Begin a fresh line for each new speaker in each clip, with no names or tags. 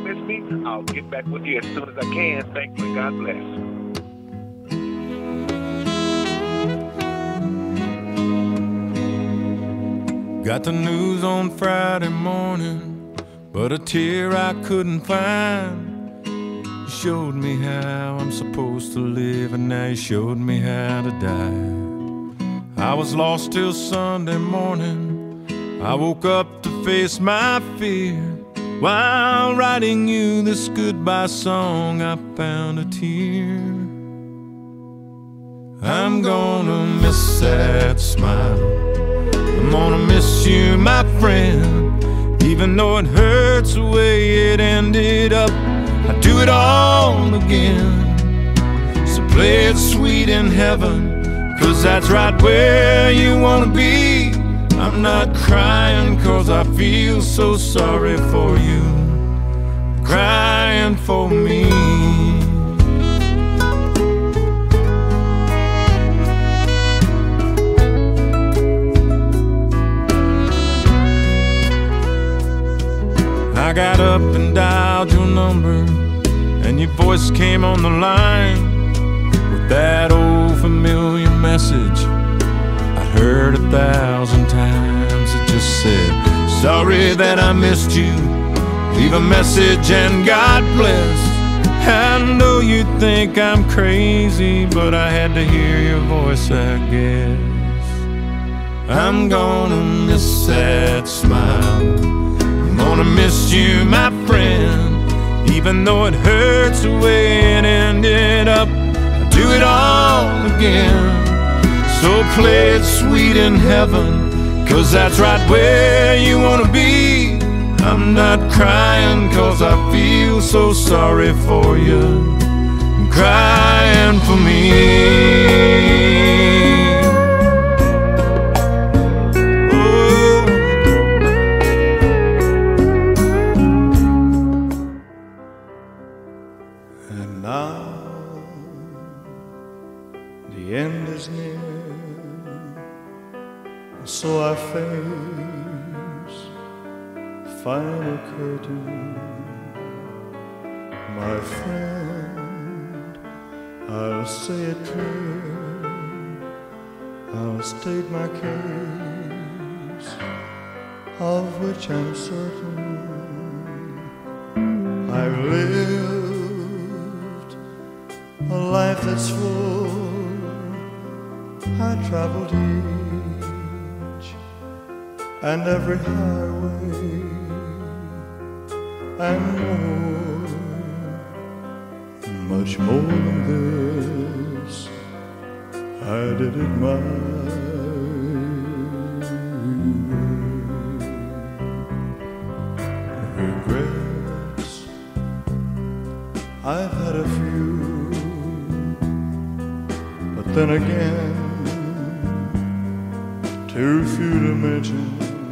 miss me, I'll get back with you as soon as I can. Thank you and God bless.
Got the news on Friday morning, but a tear I couldn't find. You showed me how I'm supposed to live, and now you showed me how to die. I was lost till Sunday morning. I woke up to face my fear. While writing you this goodbye song, I found a tear. I'm gonna miss that smile. I'm gonna miss you, my friend. Even though it hurts the way it ended up, I'd do it all again. So play it sweet in heaven, 'cause that's right where you wanna be. I'm not crying 'cause I feel so sorry for you, I'm crying for me. I got up and dialed your number, and your voice came on the line with that old familiar message I'd heard 1,000 times. It just said, sorry that I missed you, leave a message and God bless. I know you think I'm crazy, but I had to hear your voice, I guess. I'm gonna miss that smile, I'm gonna miss you, my friend. Even though it hurts the way it ended up, I'll do it all again. So play it sweet in heaven, 'cause that's right where you wanna be. I'm not crying 'cause I feel so sorry for you, I'm crying for me. And now the end is near, and so I face the final curtain. My friend, I'll say it clear, I'll state my case, of which I'm certain. I've lived a life that's full, I traveled each and every highway and more, much more than this, I did it my way. Regrets, I've had a few, but then again, too few to mention.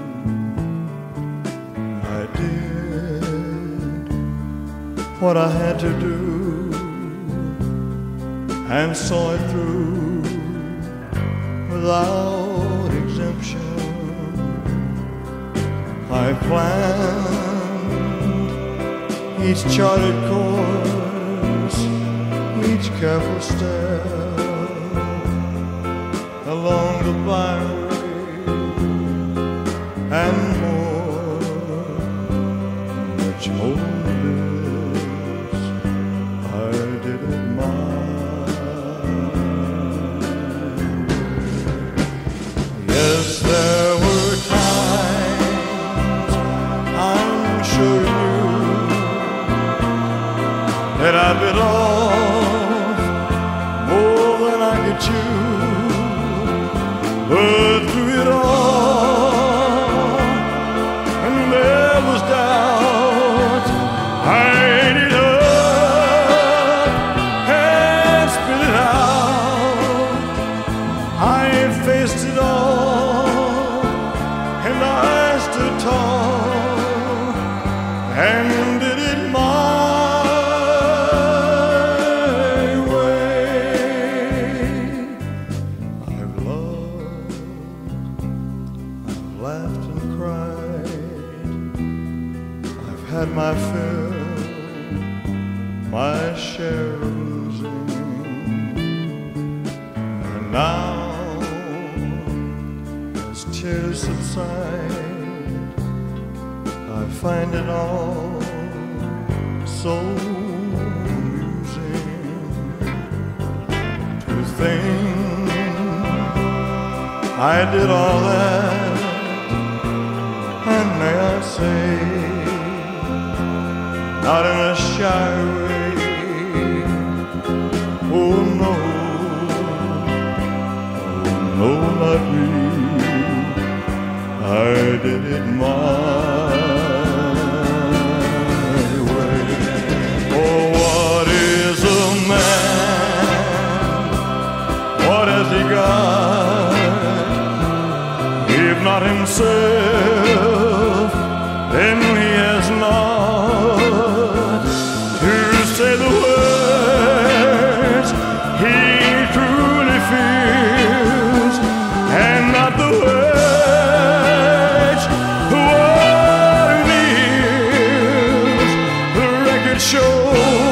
I did what I had to do and saw it through without exemption. I planned each charted course, each careful step along the byway and more, much more than this, I did it my way. Yes, there were times, I'm sure you knew, that I bit off more than I could chew. But through it all, and there was doubt, I ate it up and spit it out. I faced it all, and I stood tall and did it my way. I've loved, laughed and cried, I've had my fill my share of losing. And now, as tears subside, I find it all so amusing to think I did all that, and may I say, not in a shy way. Oh no, not me. I did it my way. Oh, what is a man? What has he got? If not himself, then he has not to say the words he truly feels, and not the words what he feels. The record shows